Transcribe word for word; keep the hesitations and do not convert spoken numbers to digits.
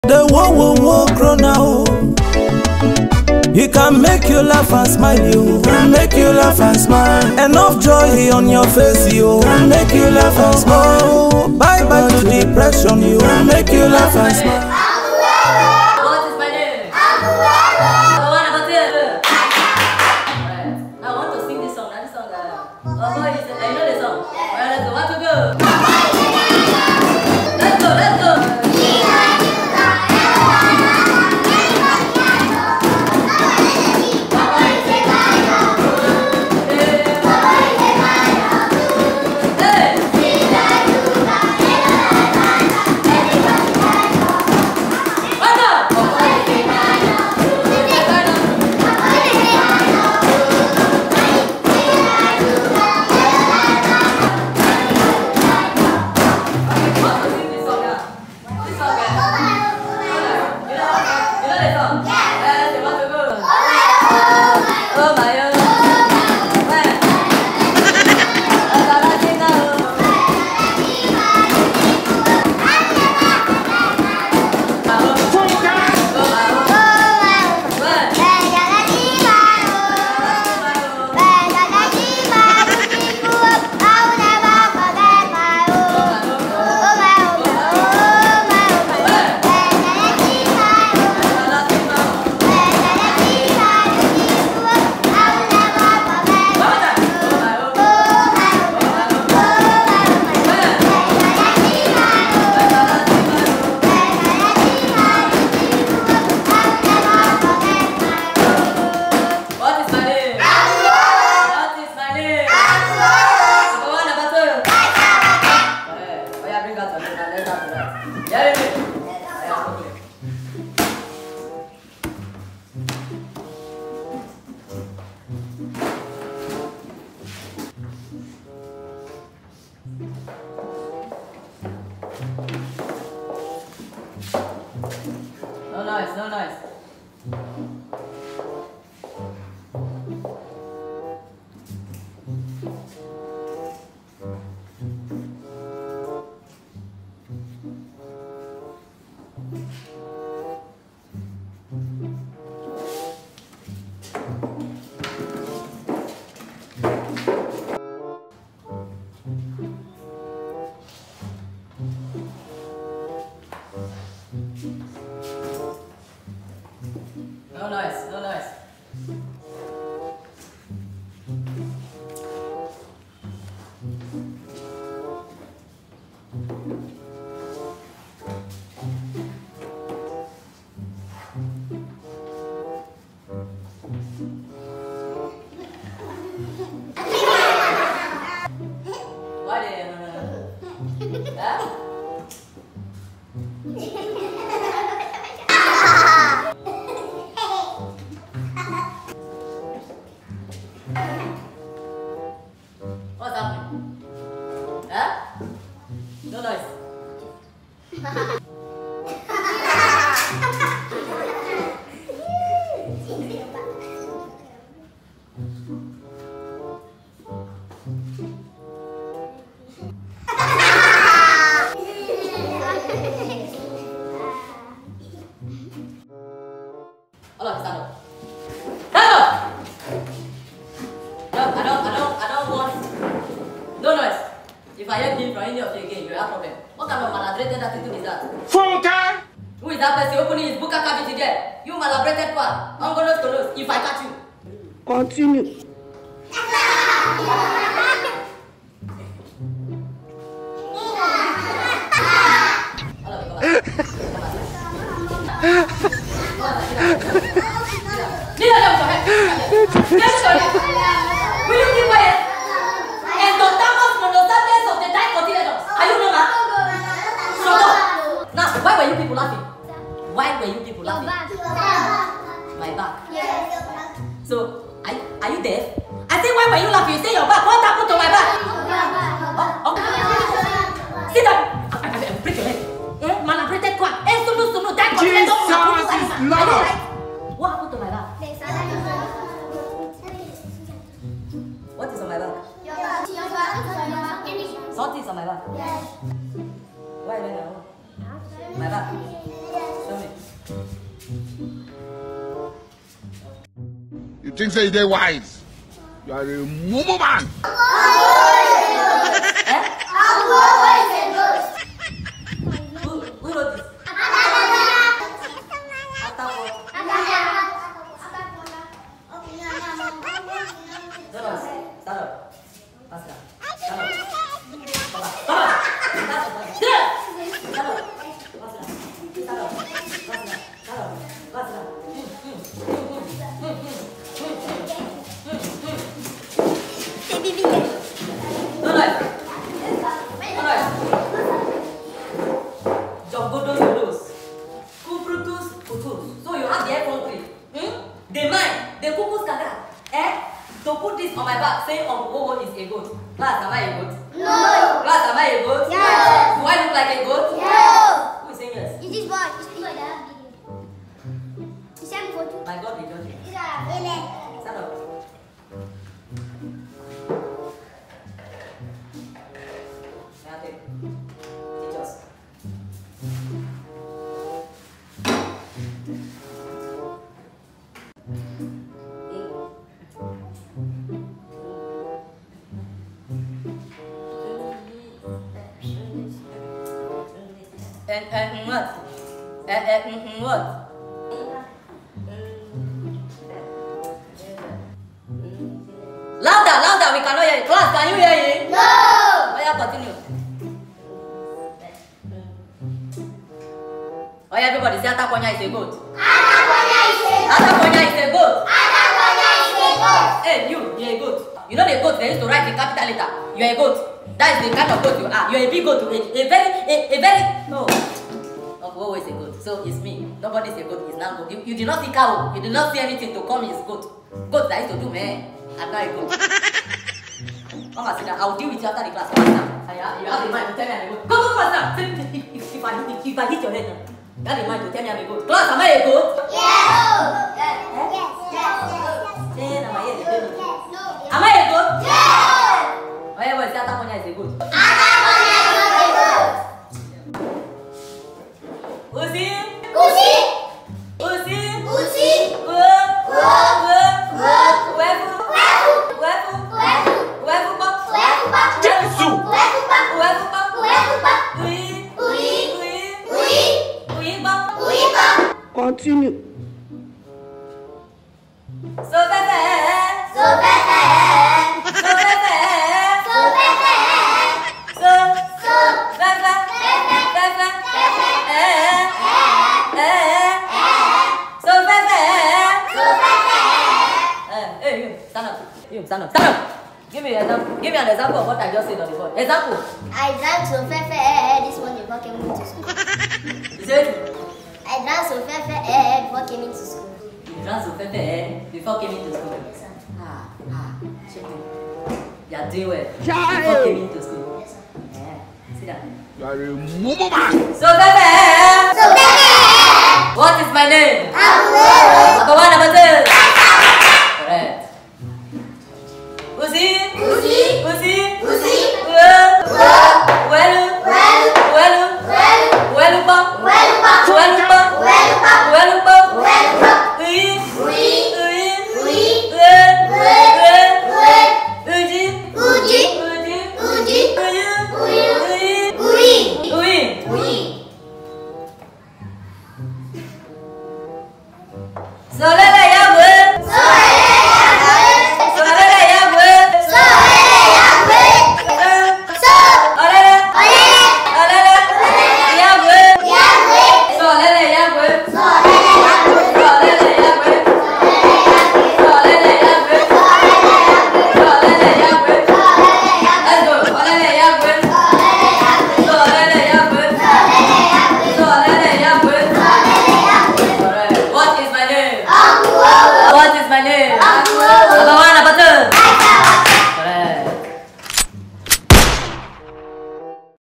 The wo wo wo grow now. He can make you laugh and smile, you can make you laugh and smile. Enough joy on your face, you can make you laugh and smile. Bye bye to depression, you can make you laugh and smile. What is my name? What about it? I want to sing this song. That song. Oh boy, you know the song. Alright, let's go. Want to go? Let's go. Let's go. No noise, no noise. No noise, no noise. Why did you? Huh? What's happening? Huh? No noise. All of you stand up. Stand up! No, I don't, I don't, I don't want no noise. If I hear him from any of you again, you have a problem. What kind of malabrated attitude is that? Funka! Who is that person opening his book cavity there? You malabrated one. I'm gonna nose if I catch you. Continue. All of you, come back. Come back. Kneel down with your head. Kneel down. Will you keep quiet? Endothermos monocytes of the dicotyledons. Are you normal? Shut up. Now, why were you people laughing? Why were you people laughing? My back. Yes. So, are, are you deaf? I say, why were you laughing? You say your back. What happened to my back? Oh, okay. Sit down. I, I, I break your head. Eh? Malabrated quack. Eh, sunu sunu. Jesus is Lord. What happened to my back? What is on my back? Something is on my back. Yes. Why are you doing that? My back. Show me. think say they wise? You are a mumu man. Who, who wrote this? Stand up. Pass it up. Stand up. Come on. Come on. Stand up. Stand up. Pass it up. Stand up. Pass it up. Stand up. Pass it up. No noise. No noise. Joggodos godos. Kuprutus putus. So you have the air country. Hmm? The mind. The kukus kaka. Eh? To put this on my back, saying Uncle Owo is a goat. Class, am I a goat? No. Class, am I a goat? Yes. Do I look like a goat? Yes. Who is saying yes? Is this boy? Is this boy that video? Is that photo? My God, we judge you. Is that really? Stand up. Now take. Teach us. And, and what? And, and what? Louder, louder, we cannot hear you. Class, can you hear you? No. Oh, yeah, continue. Oh, yeah, everybody say Atakonya is a goat. Anakonya is a goat. Atakonya is a goat. Anakonya is a goat. Hey, you, you're a goat. You know the goat, they used to write the capital letter. You're a goat. That is the kind of goat you are. You're a big goat. A, a very, a, a very, no. Uncle Owo is a goat. So it's me. Nobody's a goat. It's now goat. You, you did not see cow. You did not see anything to call me his goat. Goat that I used to do, man. I'm not a goat. Come on, sit down. I'll deal with you after the class. Come on, now. You have the mind to tell me I'm a goat. Go, go, go, now. If, if, if, I, if, if I hit your head now, you have the mind to tell me I'm a goat. Class, am I a goat? Yes. Yes. Yes. Yes. Then am I a goat? No. Am I a goat? Yes. Oh, yeah, well, say Atakonya is a goat. Anakonya is a goat. Uzi? Uzi. Uzi? Uzi. Good. Good. Good. Good. Wefu. Wefu. Wefu. Wefu. Wefu pa. Wefu pa. Jesus. Wefu pa. Wefu pa. Wefu pa. Uyi. Uyi. Uyi. Uyi. Uyi pa. Uyi pa. Continue. So fefe. So fefe. So fefe. So fefe. So. So Fefe. fefe. Fefe. Fefe. Eh. Eh. Eh. Eh. So fefe. So fefe. Eh. Hey, you stand up. You stand up. Stand up. Give me an example. Give me an example of what I just said on the board. Example. I drank so fefe this morning before came into school. You said. I drank so fefe before came into school. You drank so fefe before came into school. Ah, ah, check it. You are doing well. Before came into school. Yes, sir. Yeah. Sit down. You are a mumu man. So fefe. So fefe. What is my name? Abuelo. Number one, number two. Correct. Uzi. Uzi. Uzi. Uzi. Well. Well. Welu. Well. Welu. Well. Welu pa. Well pa. Welu pa. Well pa. Welu pa. Well pa. Uyi. Uyi. Uyi. Uyi. Well. Well. Well. Well. Uji. Uji. Uji. Uji. Uyi. Uyi. Uyi. Uyi. Uyi. Uyi. So lele.